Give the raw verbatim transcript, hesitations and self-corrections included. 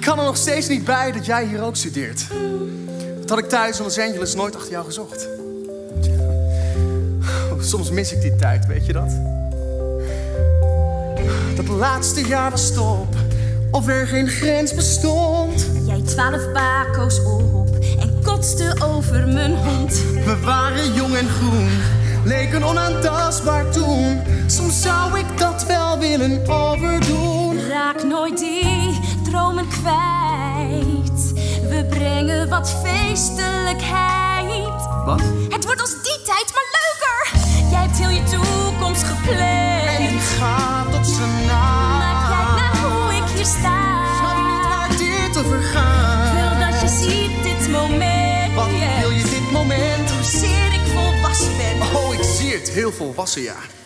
Ik kan er nog steeds niet bij dat jij hier ook studeert. Dat had ik thuis in Los Angeles nooit achter jou gezocht. Soms mis ik die tijd, weet je dat? Dat laatste jaar was stop, of er geen grens bestond. Jij twaalf bako's op en kotste over mijn hond. We waren jong en groen, leken onaantastbaar toen. Soms zou ik dat wel willen overdoen. Raak nooit die dromen kwijt. We brengen wat feestelijkheid. Wat? Het wordt als die tijd, maar leuker. Jij hebt heel je toekomst gepland. En die gaat tot z'n na. Maar kijk naar hoe ik hier sta. Snap je niet waar dit over gaat? Wil dat je ziet dit moment. Wat wil je dit moment? Hoezeer ik volwassen ben. Oh, ik zie het. Heel volwassen, ja.